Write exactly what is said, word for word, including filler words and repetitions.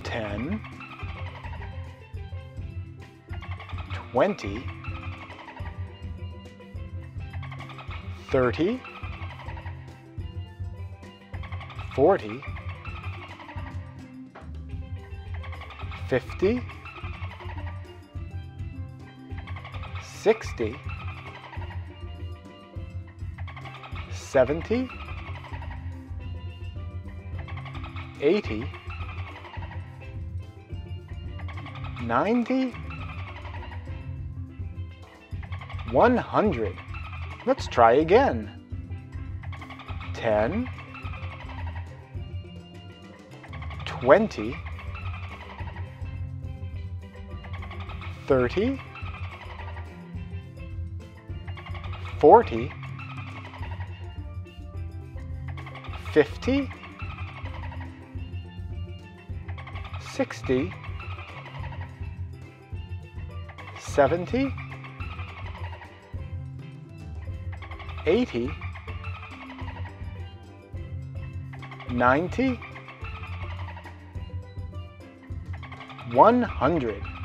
ten, twenty, thirty, forty, fifty, sixty, seventy, eighty, ninety, one hundred. Let's try again. ten, twenty, thirty, forty, fifty, sixty, seventy, eighty, ninety, one hundred.